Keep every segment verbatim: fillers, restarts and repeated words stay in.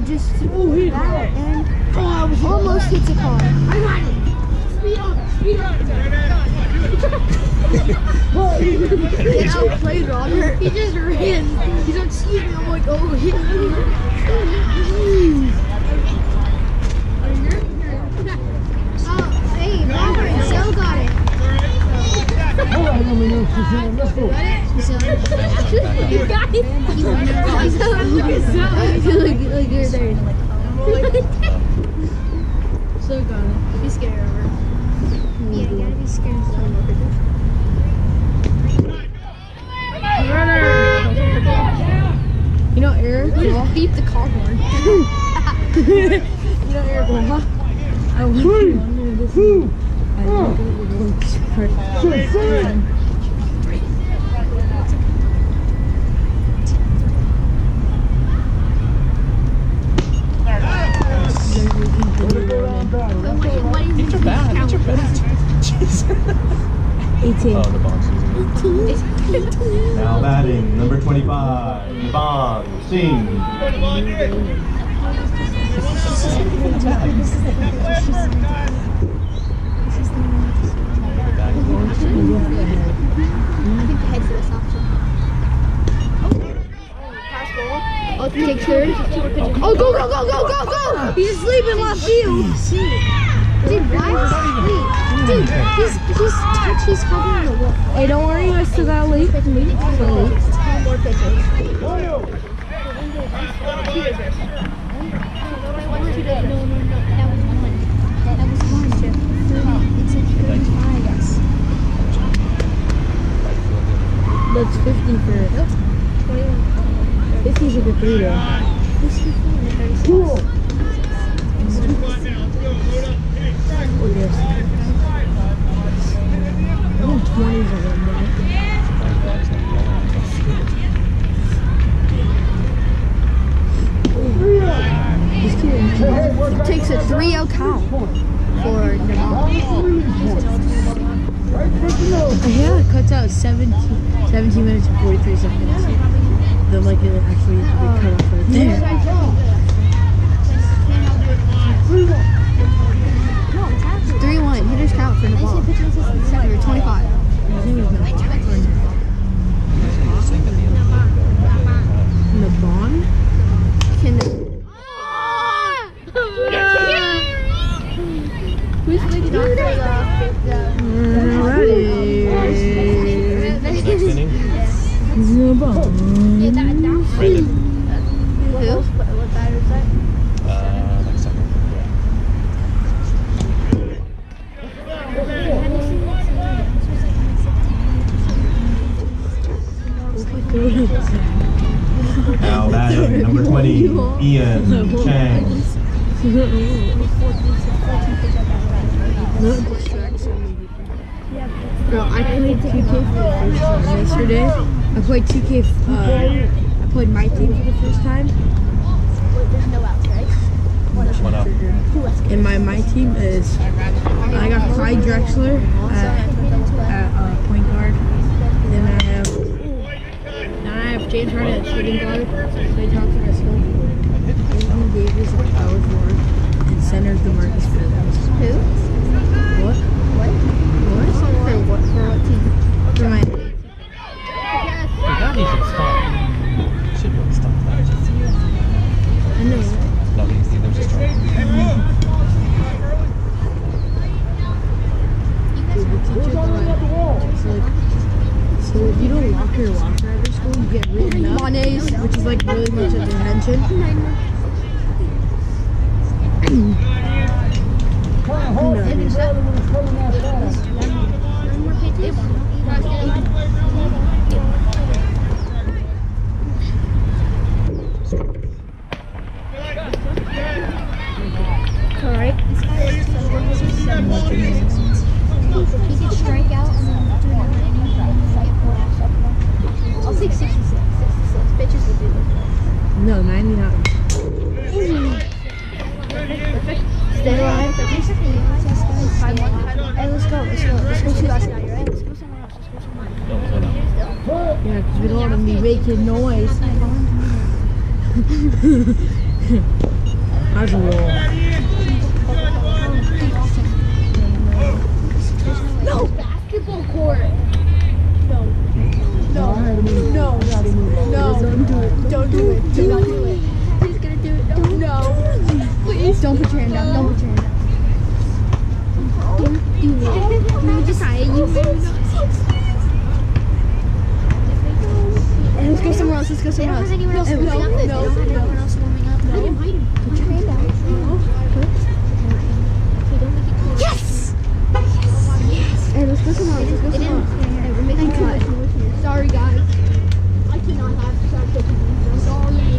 just threw that and oh, almost hits a car. I got it. Speed up, speed up. He outplayed Robert. He just ran. He's like, excuse me. I'm like, oh, hit me. Oh, hey, Robert, Zell got it. Let's go. You got it. Look at Zell. Look, look, you're there. So got it. Be scared, Robert. Yeah, you gotta be scared of someone. Runner! You know Eric? Just beep the car horn. You know Eric? Huh? I want to do this. I want to do this. Get your bat, get your bat. Jeez. eighteen. Oh, the box. Now batting, number twenty-five, Yvonne Singh. Oh, take third. Oh, go, go, go, go, go, go! He's asleep in left field. Dude, why? Wait, dude, he's he's touch. He's covering the wall. Hey, don't worry, I still got a leak. ten more pitches. No, no, that was one. That was one. It's a thirty-five. That's fifty for it. fifty's a good three though. Cool. Oh yes. I think twenties are one day. He's kidding. It takes a three oh count for Namal. Yeah, it cuts out seventeen, seventeen minutes and forty-three seconds. Then like it actually we cut off right there. three one. Hitters count for Namal. Or twenty-five. Nabon? Can Who's leading off for the Ready. Next inning. Nabon. Brandon. Who? What batter is that? Uh, next second. Now batting, number twenty, Ian Chang. Bro, I played two K for the first time yesterday. I played two K, uh, I played my team for the first time. There's no outs, right? One up. And my, my team is, I got Clyde Drexler at, at uh, point guard. And then I have, then I have James Harden at shooting guard. Clay Thompson at small forward. Anthony Davis at power forward. And center DeMarcus Cousins. Who? What? What? What? For what? For what team? For my, Dude, that needs to stop. You should really stop that. I know. No, he's, they're just trying. Dude, the teacher thought, it's like, so if you don't lock your locker every school, you get written up, Mayonnaise. which is like really much a detention. No. Correct. He could strike out and then do another inning. I'll take sixty-six. sixty-six. Bitches will do it. No, ninety-nine. Stay alive. Hey, let's go. Let's go. Let's go to us now, right? Let's go somewhere else. Let's go somewhere else. Don't slow down. Yeah, because we don't want to be making noise. Don't put your hand down. Don't put your hand down. Don't do it. You decided you made it. And let's go somewhere else. Let's go somewhere else. Anyone else No, warming no, up? no, They don't have no. anyone else warming up? Hide him, hide him. Put your hand down. Okay, don't make it clear. Yes! Yes! Hey, let's go somewhere else. Let's go They somewhere didn't. else. Hey, we're making too much noise here. Sorry, guys. I cannot have such a sorry.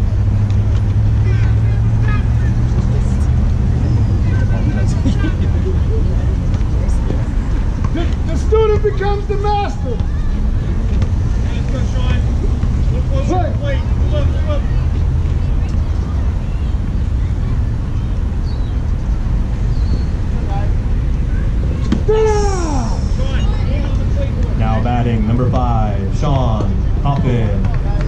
The, the student becomes the master. Let's go, Sean. Look closer to the plate. Move up, move up. Down! Sean, aim on the plate more. Now batting number five, Sean Coffin.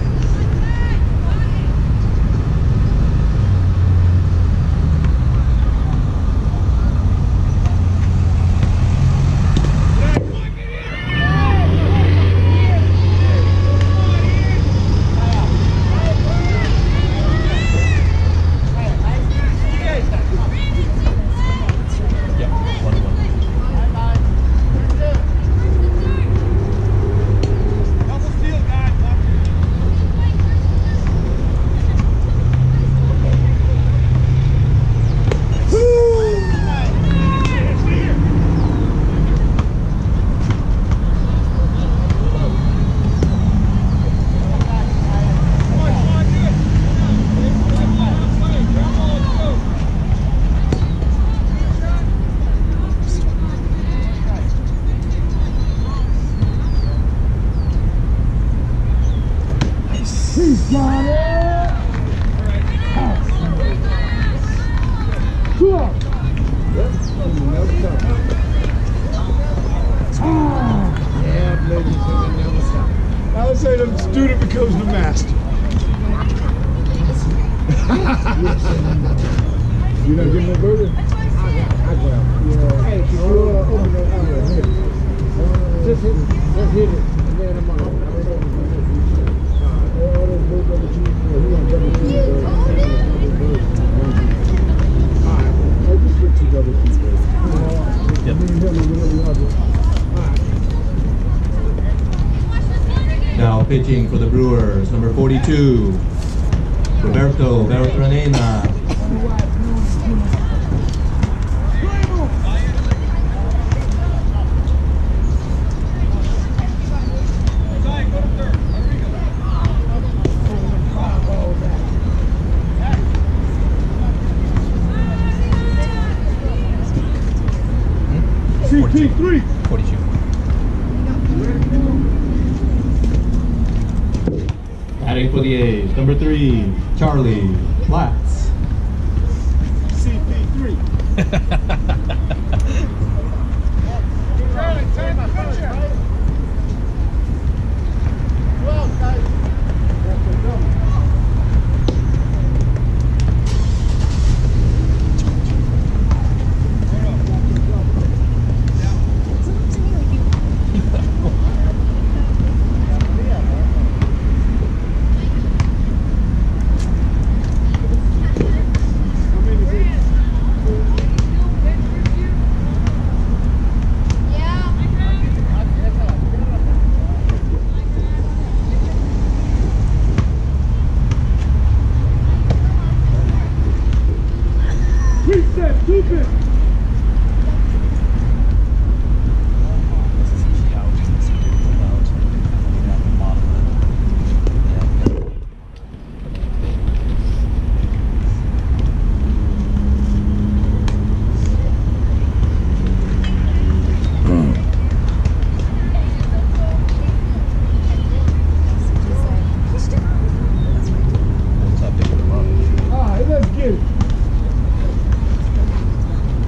Yep, one one. Double steal, guys. Come on, Sean, do it. Come on, let's go. He's got it! Two up. Yeah, ladies and gentlemen, never stop. I would say the student becomes the master. You not getting no burger? I got I got Yeah. Hey, if you want to open it, I'm going to hit it. Just hit it. Just hit it. And then I'm on. I'm going to open it. All those burgers that you he gonna double cheeseburger. All right. Hey, just get two double cheeseburgers. Yep. Me and him and whatever y'all do. All right. Now pitching for the Brewers, number forty-two, Roberto Beltranena. Zion, go to third. There we go. C P three. forty-two. Batting for the A's, number three, Charlie Platts. C P three. Charlie, turn the pitcher. Well, guys. That's the number. Reset, stupid. All right, let's get it.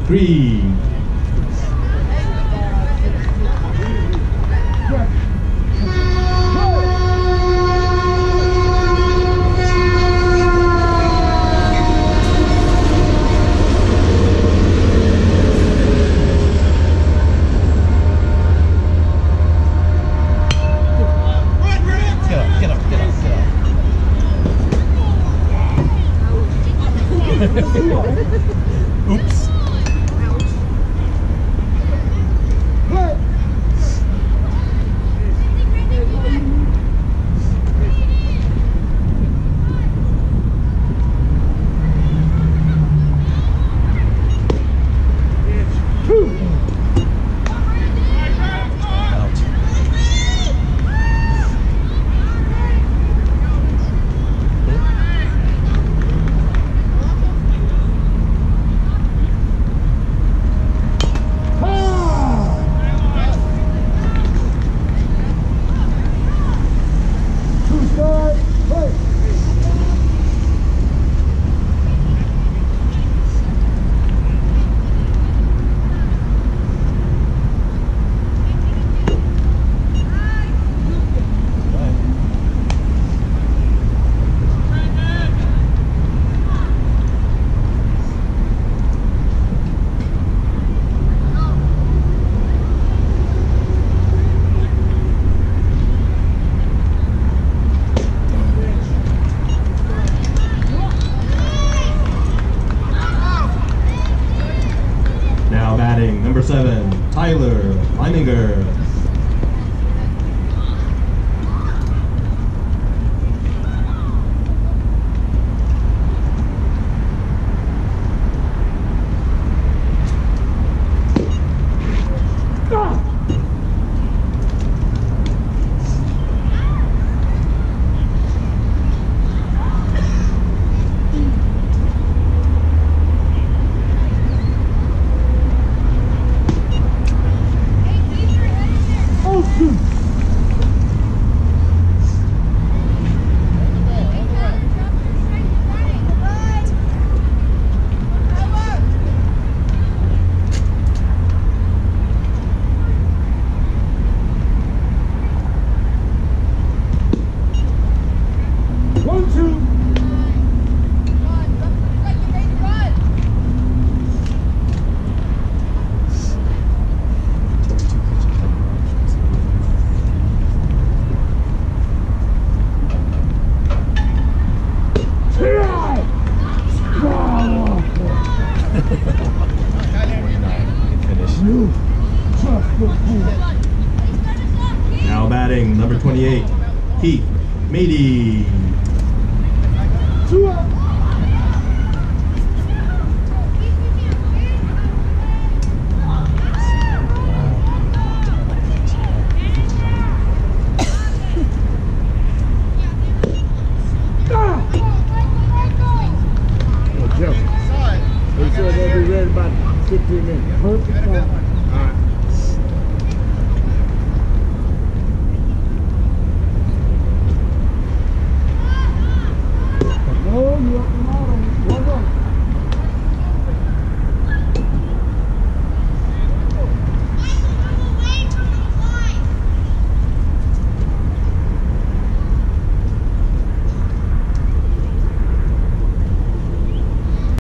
Creed. Get up, get up, get up, get up. Oops. Now batting number seven, Tyler Leininger. Now batting number twenty-eight, Heath Meady. They said they'll be ready about fifteen minutes.